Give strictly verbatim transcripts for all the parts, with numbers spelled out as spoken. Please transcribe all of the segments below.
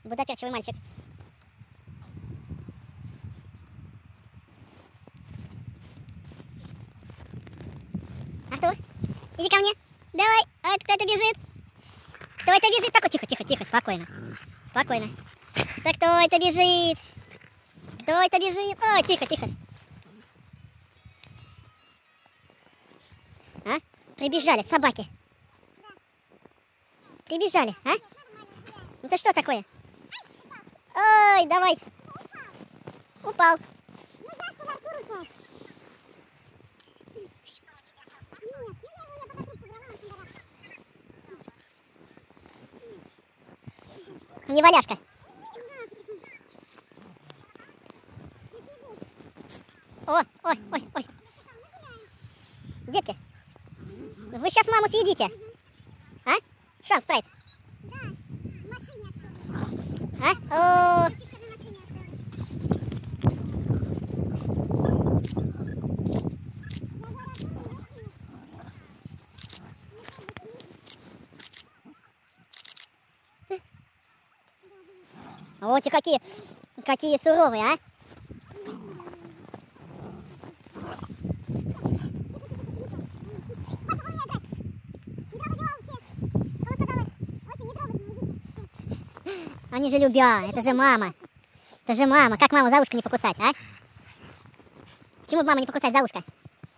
Будоперчивый мальчик. Артур, иди ко мне. Давай. А кто это бежит? Кто это бежит? Так, тихо, тихо, тихо, спокойно. Спокойно. Так кто это бежит? Кто это бежит? О, тихо, тихо. А? Прибежали собаки. Прибежали, а? Это что такое? Ой, давай. Упал. Не валяшка. О, ой, ой, ой. Детки, вы сейчас маму съедите. А? Шанс, Спрайт. А? О. Вот и какие, какие суровые, а? Они же любя, это же мама. Это же мама. Как маму за ушко не покусать, а? Почему бы мама не покусать за ушко?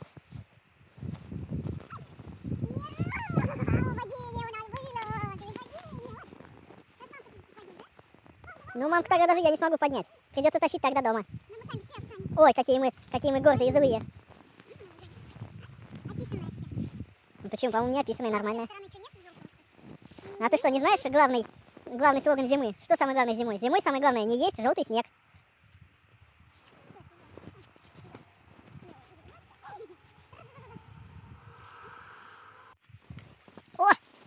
Ну, мамка, тогда даже я не смогу поднять. Придется тащить тогда дома. Ой, какие мы, какие мы гордые и злые. Ну, почему? По-моему, не описанные, нормально. А ты что, не знаешь главный, главный слоган зимы? Что самое главное зимой? Зимой самое главное не есть желтый снег. О!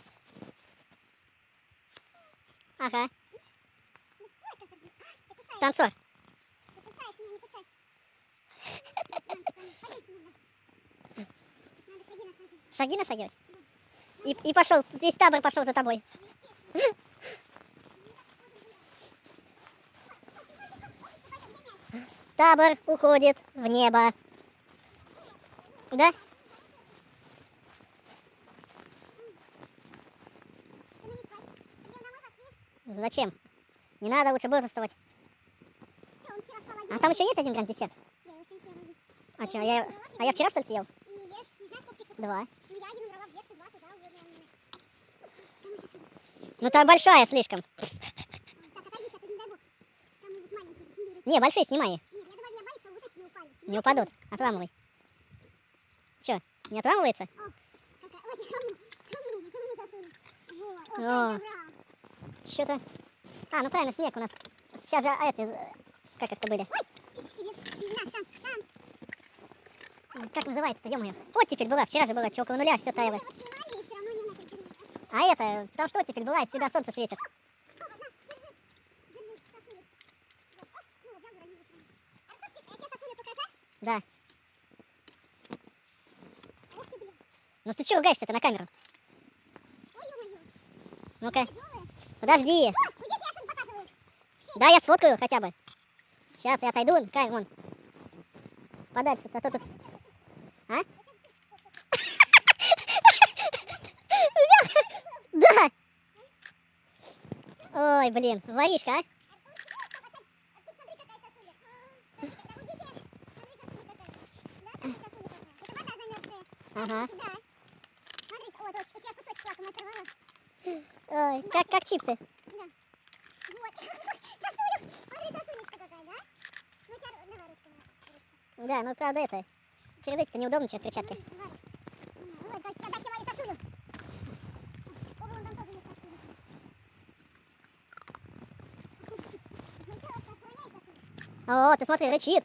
Ага. Танцор. Шаги нашагивать? И, и пошел, весь табор пошел за тобой. Табор уходит в небо. Да? Зачем? Не надо, лучше бодрствовать. А там еще есть один гранд-десерт? А что, я, а я вчера что ли съел? Два. Ну там большая слишком. Не, большие снимай их. Не упадут, отламывай. Че, не отламывается? О, что-то... А, ну правильно, снег у нас. Сейчас же эти... Как это были? Как называется-то, ё-моё? Вот теперь была, вчера же была, что около нуля, все таяло. А это, там что теперь бывает, всегда солнце светит. Да. Ну ты что ругаешься-то на камеру? Ну-ка. Подожди. Да, я сфоткаю хотя бы. Сейчас я отойду, как вон. Подальше, а то тут... А? Да. Ой, блин, воришка, а? Ага. Ой, как, как чипсы. Да, ну правда это. Через эти-то неудобно, через перчатки. О, ты смотри, рычит.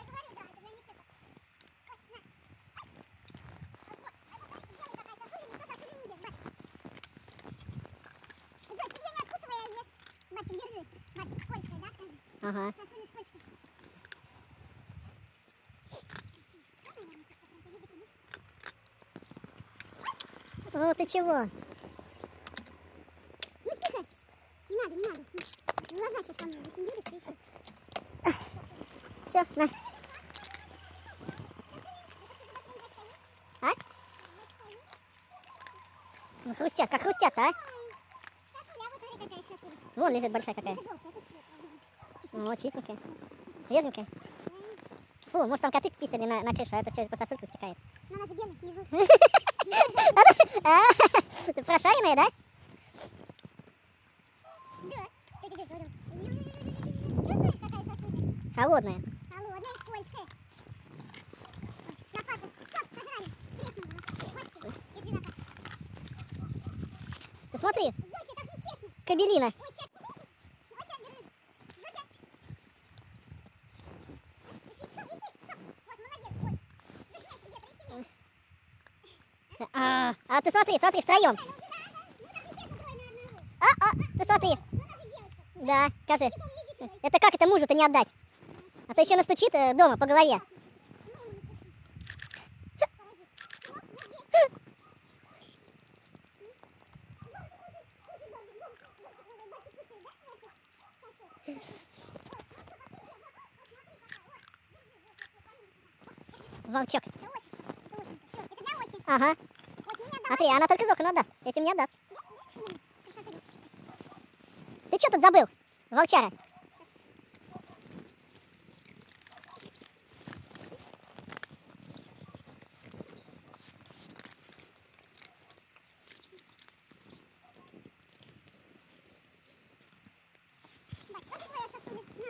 Ага. О, ты чего? Ну тихо. Не надо, не надо. Глаза на. А? Ну, хрустят, как хрустят, а? Вон лежит большая какая. О, чистенькая. Свеженькая. Фу, может там коты писали на, на крышу, а это все по сосульку стекает. Но она же белая внизу. Ты прошаренная, да? Да. Тетя Дядя говорил. Чувствуешь, какая сосулька? Холодная. Холодная и скользкая. Лопата. Стоп, сожрали. Треснула. Вот ты, иди назад. Ты смотри, Зося, так нечестно. кабелина. Ой, сейчас. Зося, держи. Зося. Ищи, стоп, ищи. Стоп. Вот, молодец. Ой. Зося, мяч где-то, ищи мяч. А, а ты смотри, смотри, втроем. Ну, так нечестно трое на одного. А, а, ты смотри. Ну, она же девочка. Да, скажи. Ты, помню, иди сюда. Это как это мужу-то не отдать? А то еще настучит э, дома по голове. Волчок. Это для Оси. Ага. Ось, не отдам. Смотри, она только Зохану отдаст. Этим не отдаст. Ты что тут забыл, волчара?